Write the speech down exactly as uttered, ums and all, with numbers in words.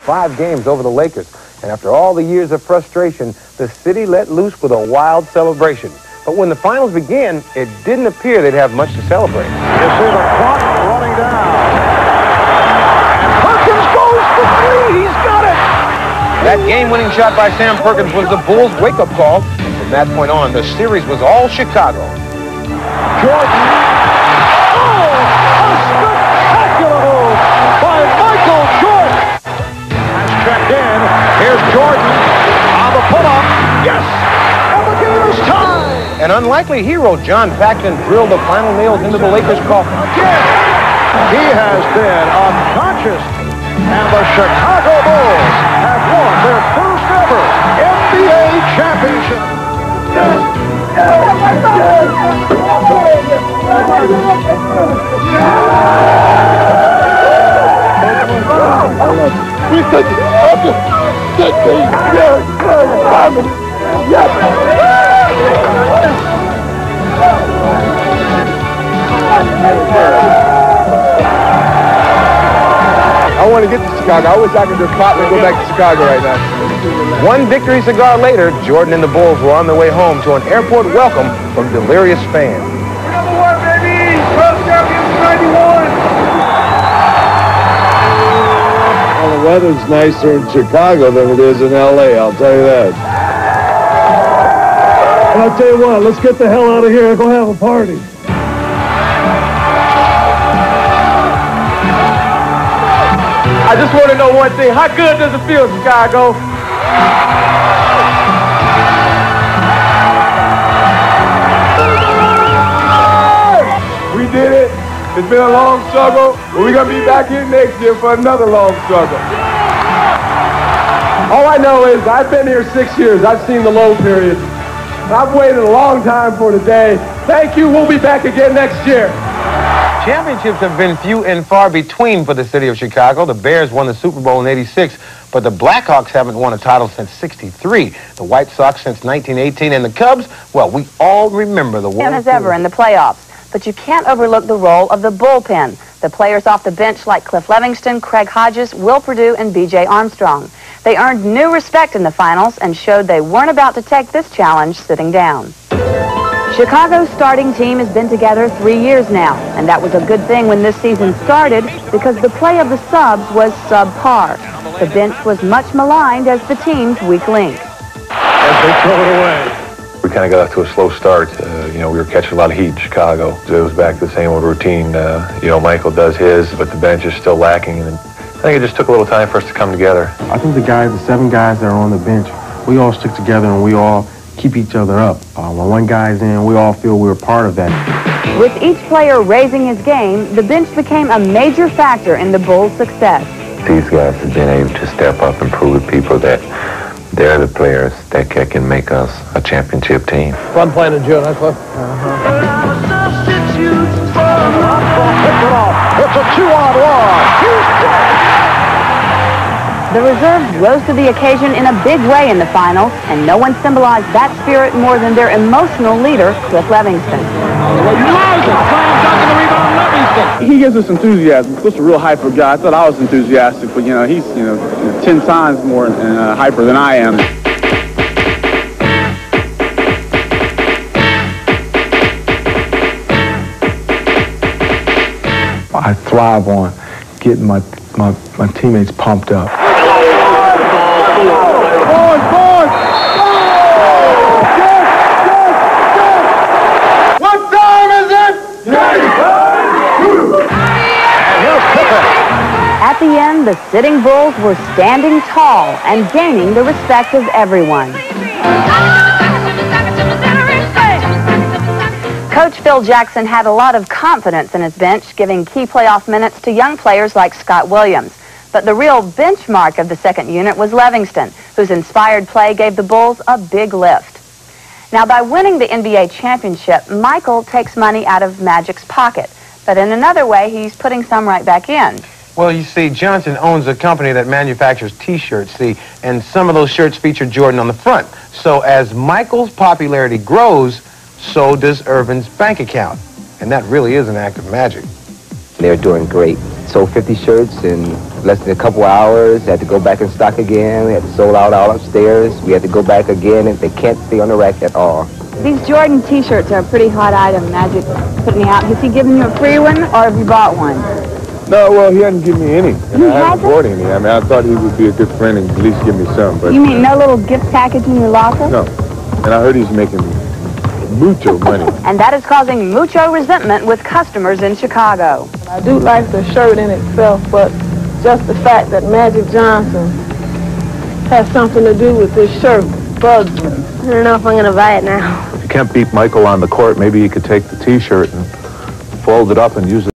five games over the Lakers. And after all the years of frustration, the city let loose with a wild celebration. But when the finals began, it didn't appear they'd have much to celebrate. You see the clock running down. And Perkins goes for three. He's got it. That game-winning shot by Sam Perkins was the Bulls' wake-up call. From that point on, the series was all Chicago. Jordan. Oh, a spectacular move by Michael Jordan. Has checked in. Here's Jordan on the pull-up. Yes. Alligators time. An unlikely hero, John Paxson, drilled the final nails into the Lakers' coffin. Again. He has been unconscious. And the Chicago Bulls have won their first ever N B A championship. We took it up to sixteen years. I want to get to Chicago. I wish I could just pop and go back to Chicago right now. One victory cigar later, Jordan and the Bulls were on their way home to an airport welcome from delirious fans. Number one, baby! World champions ninety-one! Well, the weather's nicer in Chicago than it is in L A, I'll tell you that. And I'll tell you what, let's get the hell out of here and go have a party. I just want to know one thing. How good does it feel, Chicago? We did it. It's been a long struggle, but we're going to be back here next year for another long struggle. All I know is I've been here six years. I've seen the low periods. I've waited a long time for today. Thank you. We'll be back again next year. Championships have been few and far between for the city of Chicago. The Bears won the Super Bowl in eighty-six, but the Blackhawks haven't won a title since sixty-three. The White Sox since nineteen eighteen, and the Cubs, well, we all remember the World as ever in the playoffs. But you can't overlook the role of the bullpen. The players off the bench like Cliff Levingston, Craig Hodges, Will Perdue, and B J Armstrong. They earned new respect in the finals and showed they weren't about to take this challenge sitting down. Chicago's starting team has been together three years now, and that was a good thing when this season started because the play of the subs was subpar. The bench was much maligned as the team's weak link. As they throw it away. We kind of got off to a slow start. Uh, you know, we were catching a lot of heat in Chicago. It was back to the same old routine. Uh, you know, Michael does his, but the bench is still lacking. And I think it just took a little time for us to come together. I think the guys, the seven guys that are on the bench, we all stick together and we all keep each other up. Uh, when one guy's in, we all feel we're part of that. With each player raising his game, the bench became a major factor in the Bulls' success. These guys have been able to step up and prove to people that they're the players that can make us a championship team. Fun playing in June, huh, Cliff? Uh-huh. It's a two-on one. The reserves rose to the occasion in a big way in the finals, and no one symbolized that spirit more than their emotional leader, Cliff Levingston. He gives us enthusiasm. Cliff's a real hyper guy. I thought I was enthusiastic, but, you know, he's, you know, ten times more uh, hyper than I am. I thrive on getting my, my, my teammates pumped up. At the end, the sitting Bulls were standing tall and gaining the respect of everyone. Coach Phil Jackson had a lot of confidence in his bench, giving key playoff minutes to young players like Scott Williams. But the real benchmark of the second unit was Levingston, whose inspired play gave the Bulls a big lift. Now, by winning the N B A championship, Michael takes money out of Magic's pocket. But in another way, he's putting some right back in. Well, you see, Johnson owns a company that manufactures T-shirts, see, and some of those shirts feature Jordan on the front. So as Michael's popularity grows, so does Irvin's bank account. And that really is an act of magic. They're doing great. sold fifty shirts in less than a couple hours. Had to go back in stock again. We had to sold out all upstairs. We had to go back again, and they can't stay on the rack at all. These Jordan T-shirts are a pretty hot item. Magic put me out. Has he given you a free one, or have you bought one? No, well, he hasn't given me any. And He I haven't hasn't? bought any. I mean, I thought he would be a good friend and at least give me some. But You mean no little gift package in your locker? no. And I heard he's making mucho money. And that is causing mucho resentment with customers in Chicago. I do like the shirt in itself, but just the fact that Magic Johnson has something to do with this shirt bugs me. I don't know if I'm going to buy it now. If you can't beat Michael on the court, maybe you could take the T-shirt and fold it up and use it